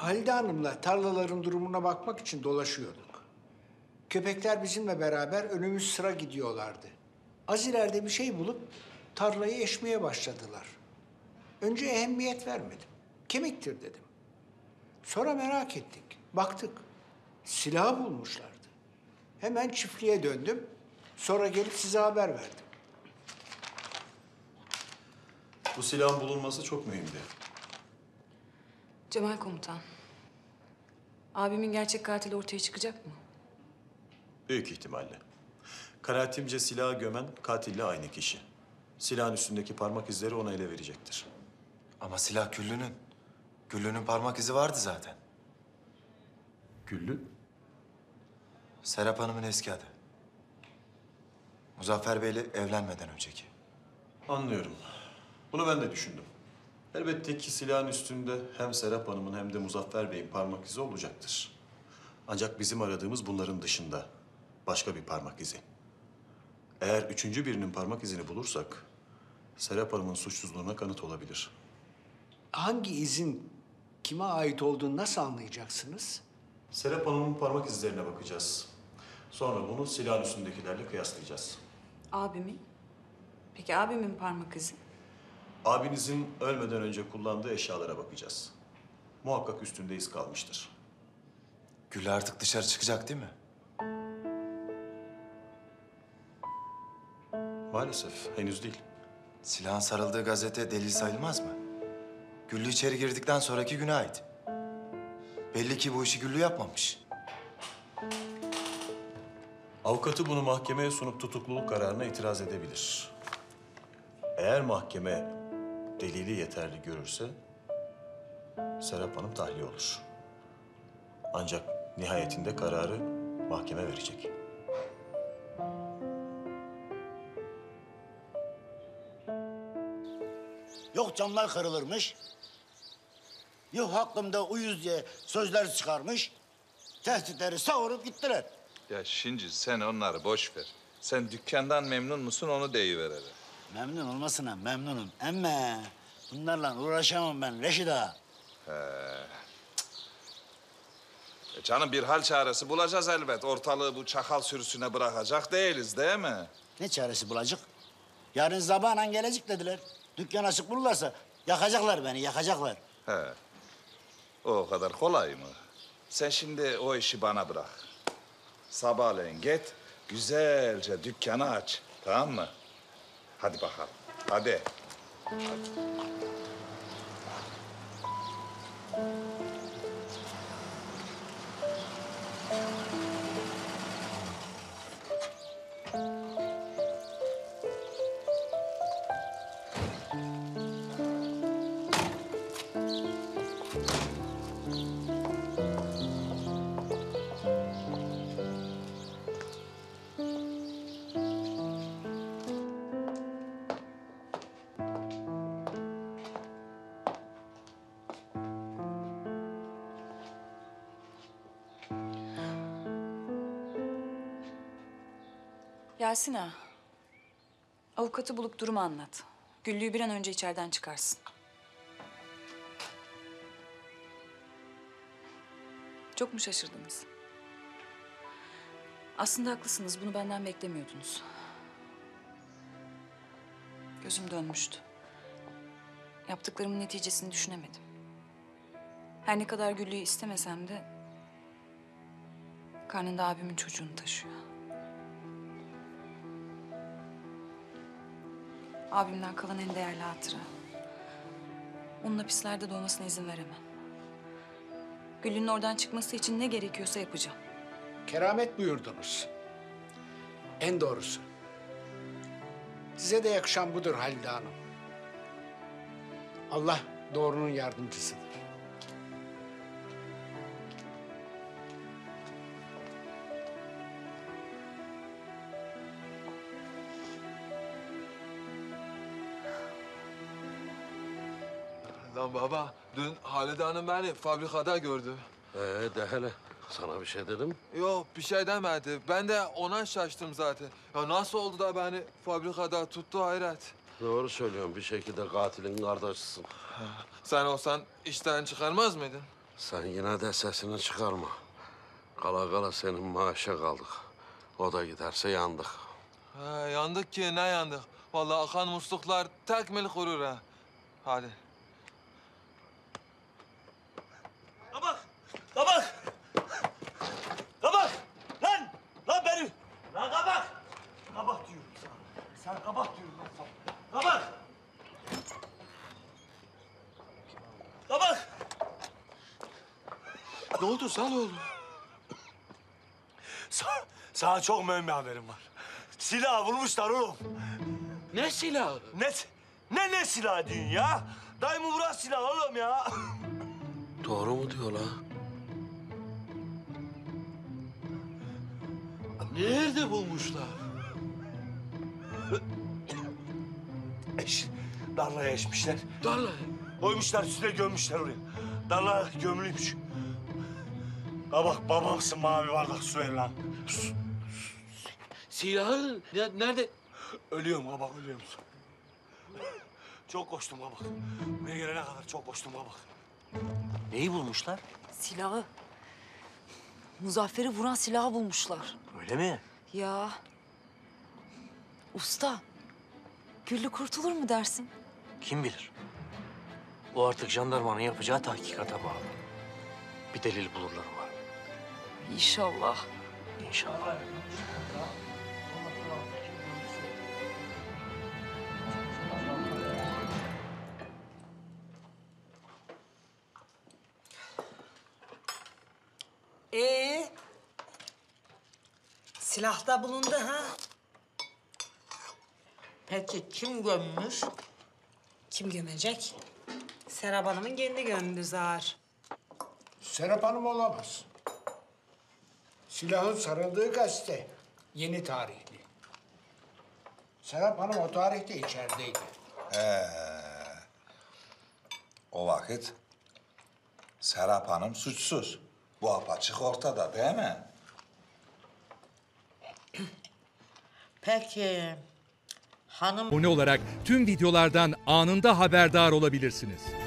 Halide Hanım'la tarlaların durumuna bakmak için dolaşıyorduk. Köpekler bizimle beraber önümüz sıra gidiyorlardı. Az ileride bir şey bulup tarlayı eşmeye başladılar. Önce ehemmiyet vermedim. Kemiktir dedim. Sonra merak ettik. Baktık. Silahı bulmuşlardı. Hemen çiftliğe döndüm. Sonra gelip size haber verdim. Bu silahın bulunması çok mühimdi. Cemal komutan. Abimin gerçek katili ortaya çıkacak mı? Büyük ihtimalle. Kanaatimce silahı gömen katille aynı kişi. Silahın üstündeki parmak izleri ona ele verecektir. Ama silah Güllü'nün. Güllü'nün parmak izi vardı zaten. Güllü? Serap Hanım'ın eski adı. Muzaffer Bey'le evlenmeden önceki. Anlıyorum. Bunu ben de düşündüm. Elbette ki silahın üstünde hem Serap Hanım'ın hem de Muzaffer Bey'in parmak izi olacaktır. Ancak bizim aradığımız bunların dışında başka bir parmak izi. Eğer üçüncü birinin parmak izini bulursak Serap Hanım'ın suçsuzluğuna kanıt olabilir. Hangi izin kime ait olduğunu nasıl anlayacaksınız? Serap Hanım'ın parmak izlerine bakacağız. Sonra bunu silahın üstündekilerle kıyaslayacağız. Abimin? Peki abimin parmak izi? Abinizin ölmeden önce kullandığı eşyalara bakacağız. Muhakkak üstünde iz kalmıştır. Güllü artık dışarı çıkacak değil mi? Maalesef henüz değil. Silahın sarıldığı gazete delil sayılmaz mı? Güllü içeri girdikten sonraki güne ait. Belli ki bu işi Güllü yapmamış. Avukatı bunu mahkemeye sunup tutukluluk kararına itiraz edebilir. Eğer mahkeme delili yeterli görürse Serap Hanım tahliye olur. Ancak nihayetinde kararı mahkeme verecek. Yok camlar kırılırmış. Yok hakkımda uyuz diye sözler çıkarmış. Tehditleri savurup gittiler. Ya şimdi sen onları boş ver. Sen dükkandan memnun musun onu deyiver hele. Memnun olmasına memnunum. Ama bunlarla uğraşamam ben Reşit Ağa. Canım bir hal çaresi bulacağız elbet. Ortalığı bu çakal sürüsüne bırakacak değiliz değil mi? Ne çaresi bulacak? Yarın sabahla gelecek dediler. Dükkan açık bulurlarsa yakacaklar beni, yakacaklar. He. O kadar kolay mı? Sen şimdi o işi bana bırak. Sabahleyin git, güzelce dükkanı aç. Tamam mı? Hadi bakalım. Hadi. Yasin ağa. Avukatı bulup durumu anlat. Güllü'yü bir an önce içeriden çıkarsın. Çok mu şaşırdınız? Aslında haklısınız. Bunu benden beklemiyordunuz. Gözüm dönmüştü. Yaptıklarımın neticesini düşünemedim. Her ne kadar Güllü'yü istemesem de karnında abimin çocuğunu taşıyor. Abimden kalan en değerli hatıra. Onun hapislerde doğmasına izin veremem. Güllü'nün oradan çıkması için ne gerekiyorsa yapacağım. Keramet buyurdunuz. En doğrusu. Size de yakışan budur Halide Hanım. Allah doğrunun yardımcısıdır. Lan baba, dün Halide Hanım beni fabrikada gördü. De hele. Sana bir şey dedim. Yok, bir şey demedi. Ben de ona şaştım zaten. Ya nasıl oldu da beni fabrikada tuttu hayret. Doğru söylüyorsun. Bir şekilde katilin kardeşisin. Sen olsan işten çıkarmaz mıydın? Sen yine de sesini çıkarma. Kala kala senin maaşa kaldık. O da giderse yandık. Yandık ki ne yandık? Vallahi akan musluklar tekmil kurur ha. Hadi. Kabak! Kabak! Kabak! Lan! Lan beni! Lan kabak! Kabak diyorum sana. Sen kabak diyorum lan sana. Kabak! Kabak! Ne oldu sana ne oldu? Sana çok mühim bir haberim var. Silahı bulmuşlar oğlum. Ne silahı? Ne silah diyorsun ya? Dayımı vuran silah oğlum ya. Doğru mu diyor la? Nerede bulmuşlar? Darlaya eşmişler. Darla. Koymuşlar üstüne gömmüşler oraya. Darla gömülüymüş. Kabak babamsın mavi bardak su ver lan. Silahı nerede? Ölüyorum kabak ölüyorum. Çok koştum kabak. Buraya gelene kadar çok koştum kabak. Neyi bulmuşlar? Silahı. Muzaffer'i vuran silahı bulmuşlar. Öyle mi? Ya. Usta. Güllü kurtulur mu dersin? Kim bilir? O artık jandarmanın yapacağı tahkikata bağlı. Bir delil bulurlar var. İnşallah. İnşallah. Silah da bulundu ha. Peki kim gömmüş? Kim gömecek? Serap Hanım'ın kendi gömdü zar. Serap Hanım olamaz. Silahın sarıldığı gazete yeni tarihli. Serap Hanım o tarihte içerideydi. O vakit Serap Hanım suçsuz. Bu apaçık ortada değil mi? Peki hanım Abone olarak tüm videolardan anında haberdar olabilirsiniz.